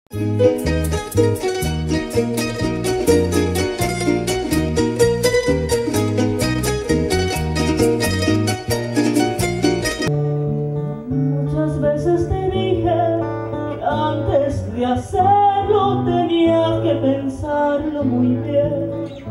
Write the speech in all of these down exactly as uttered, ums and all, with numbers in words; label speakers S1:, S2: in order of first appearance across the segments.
S1: Muchas veces te dije que antes de hacerlo tenías que pensarlo muy bien,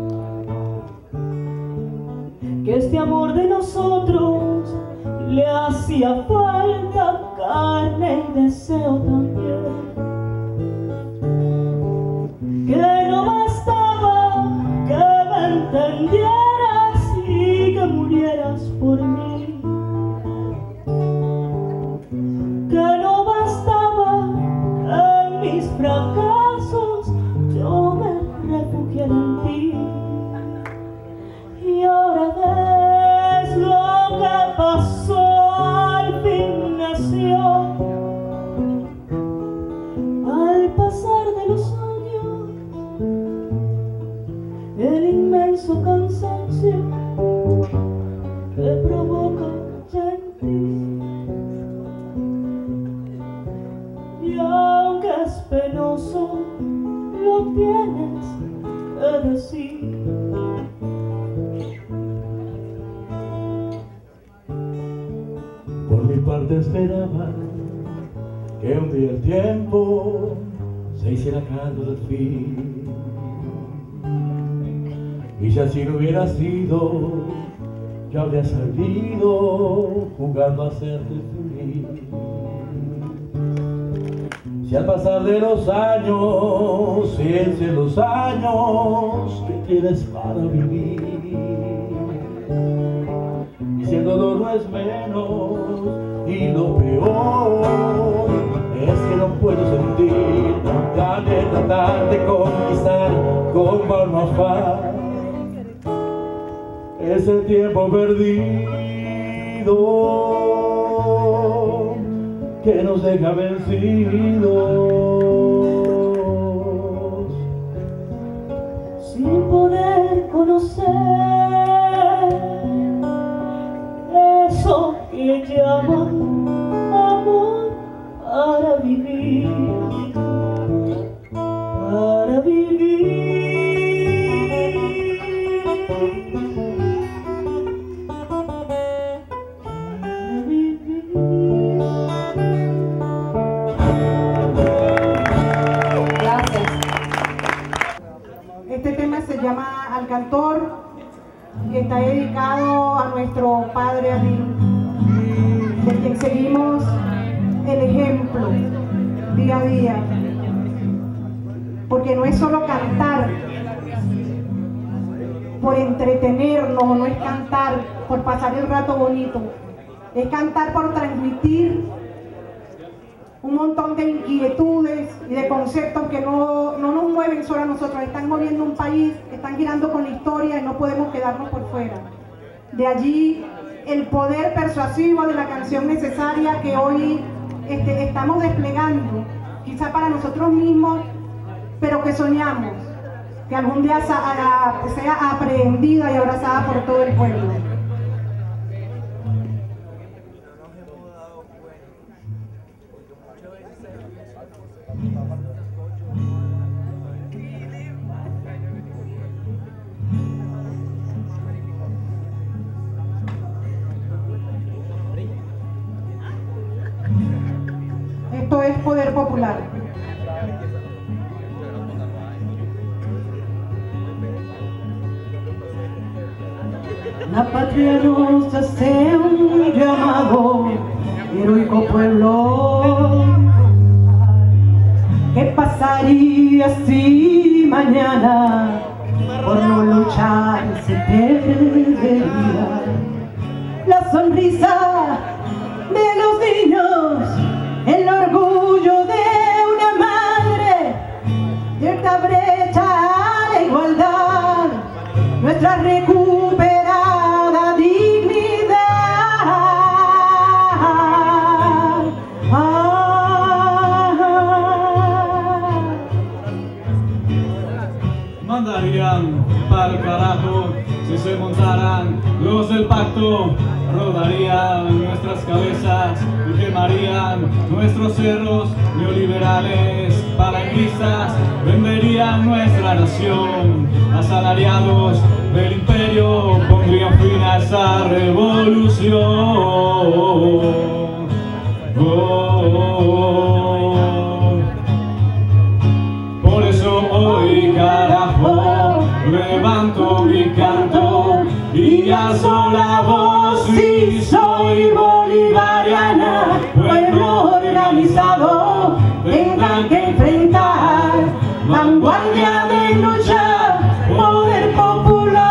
S1: que este amor de nosotros le hacía falta carne y deseo también, que no bastaba que me entendieras y que murieras por mí, que no bastaba que en mis fracasos yo me refugiara en ti. Y ahora ves lo que pasó, al fin nació. Al pasar de los años, el inmenso cansancio que provoca ya en ti. Y aunque es penoso, lo tienes que decir.
S2: Por mi parte esperaba que un día el tiempo se hiciera cargo del fin, y si así no hubiera sido, yo habría salido jugando a hacerte feliz. Si al pasar de los años, ciencia los años que tienes para vivir, y si el dolor no es menos, y lo peor es que no puedo sentir tan de tratar de conquistar con mano afán ese tiempo perdido que nos deja vencidos,
S1: sin poder conocer eso que llaman amor para vivir, para vivir.
S3: Este tema se llama Al Cantor y está dedicado a nuestro padre Adil, de quien seguimos el ejemplo día a día, porque no es solo cantar por entretenernos, no es cantar por pasar el rato bonito, es cantar por transmitir un montón de inquietudes y de conceptos que no, no nos mueven solo a nosotros, están moviendo un país, están girando con la historia y no podemos quedarnos por fuera. De allí el poder persuasivo de la canción necesaria que hoy este, estamos desplegando, quizá para nosotros mismos, pero que soñamos que algún día sea, sea aprehendida y abrazada por todo el pueblo. Esto es poder popular.
S1: La patria nos hace un llamado, heroico pueblo. ¿Qué pasaría si mañana por no luchar se perdería la sonrisa de los niños, el orgullo de una madre, cierta brecha a la igualdad, nuestra recuperada dignidad? Ah.
S4: Mandarían pa'l carajo si se montaran los del pacto, rodarían nuestras cabezas y quemarían nuestros cerros neoliberales para capitalistas venderían nuestra nación. Asalariados del imperio pondrían fin a esa revolución. Oh, por eso hoy, carajo, levanto mi canto y alzo la voz y soy bolivariana. Pueblo organizado tendrán que enfrentar vanguardia de lucha, poder popular.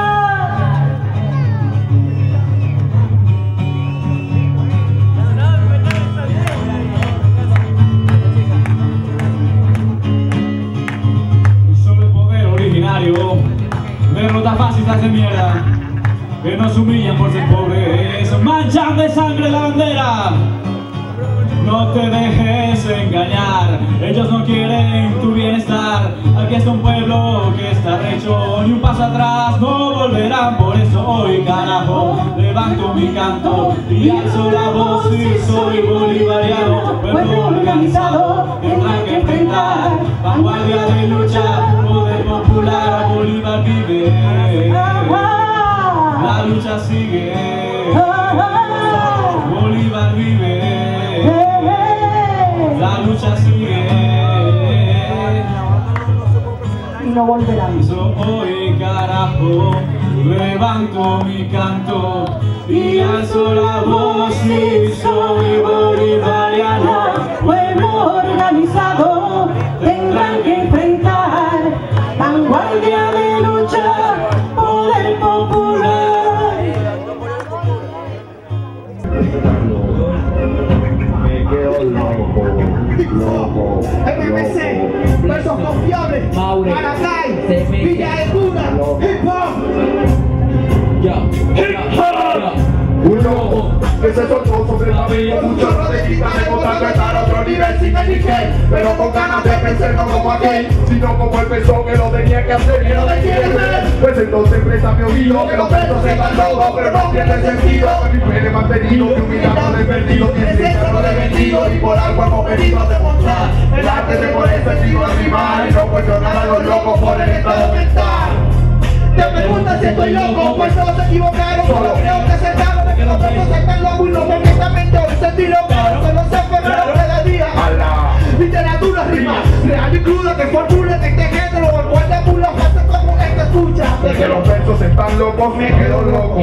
S4: Solo el poder originario, derrotas fascistas de mierda que nos humillan por ser pobres, manchan de sangre la bandera. No te dejes engañar, ellos no quieren tu bienestar. Aquí está un pueblo que está recho, ni un paso atrás no volverán. Por eso hoy, carajo, levanto mi canto y alzo la voz y soy bolivariano. Pueblo organizado tendrán que enfrentar vanguardia de lucha, poder popular. Bolívar vive, la lucha sigue. Bolívar vive, la lucha sigue.
S3: Y no volverán.
S4: Hoy, carajo, levanto mi canto y alzo la voz y soy bolivariano.
S3: Pueblo organizado tendrán que enfrentar vanguardia de lucha, poder popular.
S5: Me quedo loco, loco,
S6: M M C, versos confiables, Maracay, Villa de Cuna, Hip Hop.
S5: hip hop. Un loco que se soltó sobre la vía, un chorro de grita demostrando estar a otro nivel sin eligen, pero con ganas de vencer no como aquel, sino como el peso que lo tenía que hacer y no le quiere ver. Pues entonces presta mi oído, que los versos se van locos, pero no pierde sentido. Mi fe mantenido, mi humildad no he perdido, mi esencia no he vendido, y por algo hemos venido a demostrar el arte de por el sentido de rimar y no cuestionar a los locos por el estado mental. Te preguntas si estoy loco, pues todos se equivocaron. Solo creo que se sabe de que los versos están locos y no perfectamente hoy sentí loco. Solo se aferraron cada día a la literatura rima real y cruda que formula de este género. El cual de pula frases como esta escucha. De que los versos están locos, me quedo loco.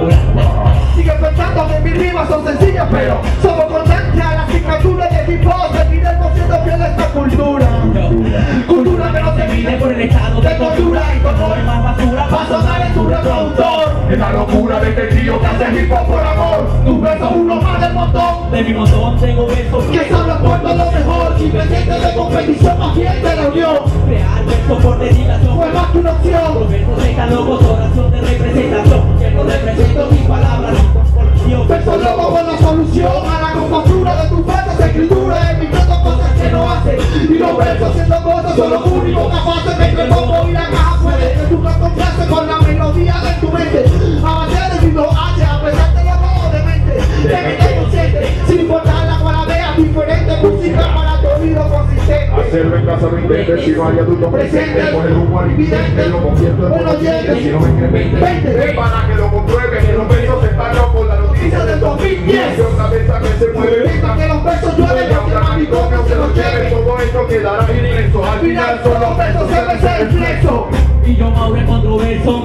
S5: Sigue pensando que mis rimas son sencillas, pero somos conscientes a la asignatura de hip hop. Seguiremos siendo fiel a esta cultura. Cultura que no se mide por el estado de tortura y como hay más basura va a sonar en tu reproductor. Es la locura de este tío que hace hip hop por amor. Tus versos uno más del montón. De mi montón tengo versos que son los puertos lo mejor. Ingredientes de competición más bien de la unión. Crear versos por dedicación fue más que una opción. Los versos están locos, oración de representación. Que no represento mis palabras ni por versos locos con la solución a la compostura de tus versos. Escritura evitando cosas que no hacen. Y los versos haciendo cosas son los únicos capaces de que el bombo y la caja puede. Que tú no complaces con la melodía de tu mente. Avanzar el mismo H a pesar de los modos de mente. De que te consciente, sin importar la cual veas diferente música para tu oído consistente. Hacerlo en casa no intentes, si no hay adultos presentes. Por el humo evidente, lo convierto en unos dientes. Si no me creen veinte, ven para que lo comprueben. Que los versos están locos, la noticia del dos mil diez. Una cabeza que se mueve, grita que los versos llueven. Que un manicomio se los lleve. Todo esto quedará impreso. Al final son los versos que me se reflexo. Y yo Maure controverso.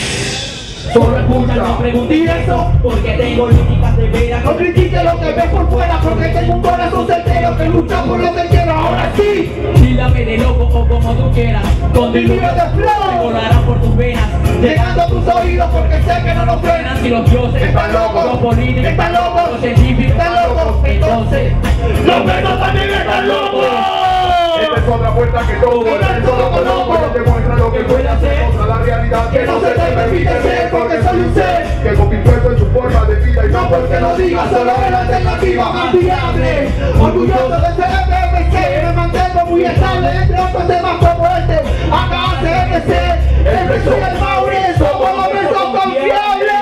S5: Solo escucha, no preguntes eso, porque tengo lírica severa. No critiques lo que ves por fuera, porque tengo un corazón certero que lucha por lo que quiero. Ahora sí, dígame de loco o como tú quieras. Con mi libro de flow, te volarán por tus venas, llegando a tus oídos, porque sé que no nos frenan. Si los dioses están locos, los políticos están locos, los científicos están locos, entonces los versos también están locos. Esta es otra puerta que toca, el solo conozco, nos demuestra lo que puede hacer, contra la realidad que no se te permite ser, porque soy un ser que convirtió en su forma de vida y no porque lo diga, solo es la alternativa más viable. Orgulloso de ser M M C, me mantengo muy estable entre otros temas como este. Acá C M C, el verso y el Maure, somos los versos confiables.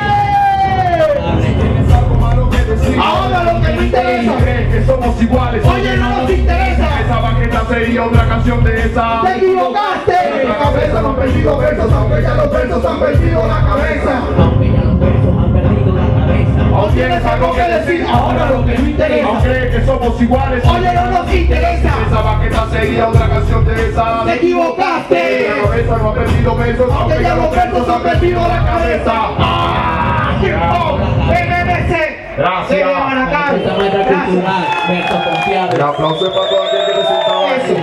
S5: Ahora lo que me interesa
S2: que somos iguales.
S5: Oye, no nos interesa.
S2: Esa banqueta sería
S5: seguido otra canción de esa.
S6: ¡Te equivocaste!
S5: En la cabeza no han perdido versos, aunque ya los versos han perdido la cabeza.
S6: Aunque ya los versos han perdido la cabeza.
S5: O tienes algo que decir, ahora lo que no interesa. No crees que somos iguales,
S6: oye, no nos interesa.
S5: Esa baqueta seguía otra canción de esa.
S6: ¡Te equivocaste!
S5: La cabeza no ha perdido versos, aunque ya los versos han perdido la cabeza. ¡Ah! ¡Hip hop! ¡M M C!
S6: Gracias.
S5: Esta
S6: nuestra cultural, versos confiables.
S5: El aplauso es para todo aquel que resultaba
S6: eso.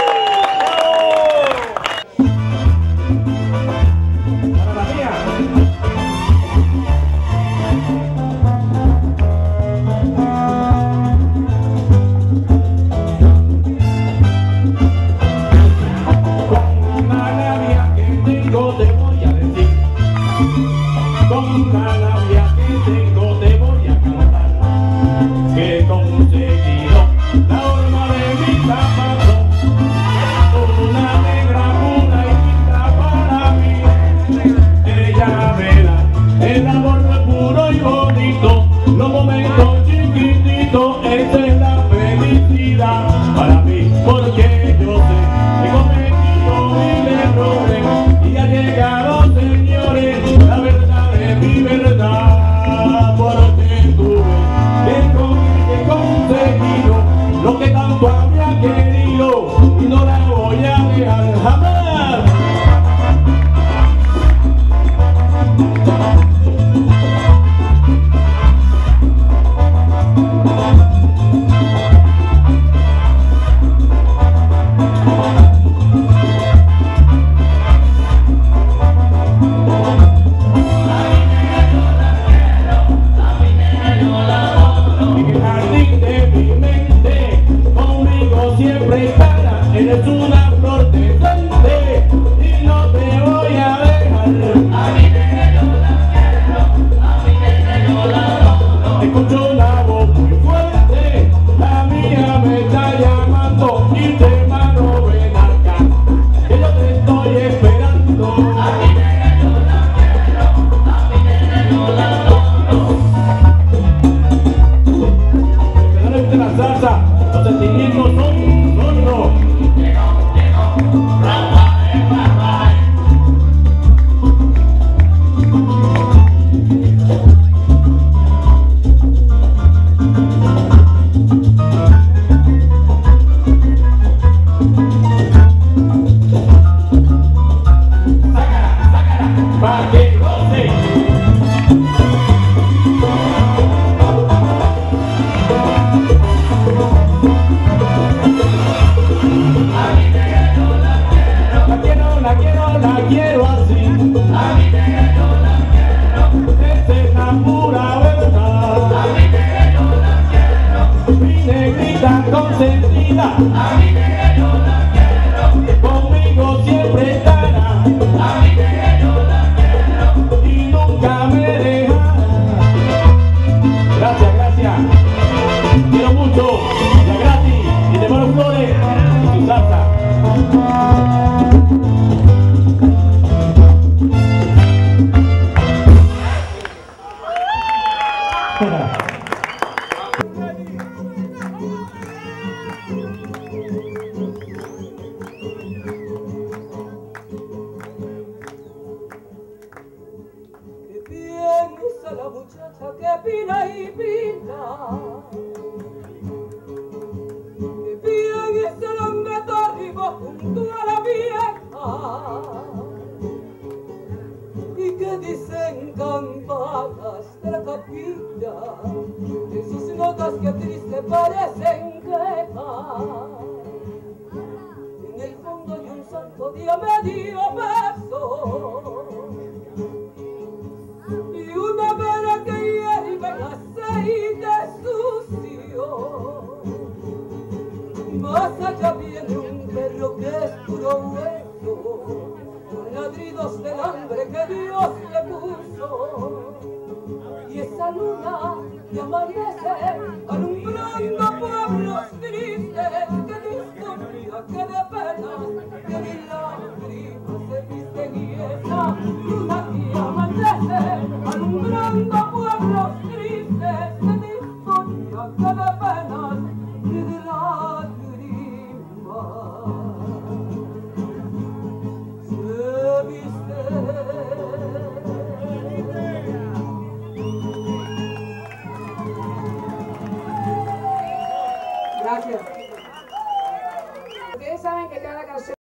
S2: Para la mía. Con una labia que tengo te voy a decir. Con una labia que tengo te voy a cantar. Que he conseguido la horma de mi zapato. Una negra pura y linda para mí. Ella verá el amor puro y bonito. Los momentos chiquititos, esa es la felicidad para mí. Porque yo sé que he cometido mil errores y ha llegado, señores, la verdad de mi verdad. Porque tuve que con- que conseguido lo que tanto había querido y no la voy a dejar jamás. En el jardín de mi mente, conmigo siempre estará. Eres una flor decente y no te voy a dejar. A mi nene yo la quiero, a mi nene yo la adoro. Escucho una voz muy fuerte, la mía me está llamando. Y te mano, ven acá, que yo te estoy esperando. A mi nene yo la quiero, a mi nene yo la adoro. De la salsa, los sentimientos son solo. Pa' que goce. La quiero, la quiero, la quiero así. A mi nene yo la quiero. Esta es la pura verdad. A mi nene yo la quiero. Mi negrita consentida. A mi nene yo la quiero. Conmigo siempre estará. A mi nene yo la quiero. Y nunca me dejará. Gracias, gracias. Quiero mucho. Ya gratis. Y te mando flores y tu salsa.
S1: Que piensa la muchacha que pina y pina. Que piensa el hombre arriba junto a la vieja. Y que dicen campanas de la capilla. En sus notas que triste parecen quejas. En el fondo hay un santo día medio beso. Y una vela que hierve en aceite sucio. Más allá viene un perro que es puro hueso, con ladridos del hambre que Dios le puso. Y esa luna que amanece alumbrando pueblos tristes, que de historia, que de penas, que de lágrimas se visten. Y esa luna que amanece alumbrando pueblos tristes, que de historia, que de penas, que de lágrimas.
S7: Ustedes saben que cada canción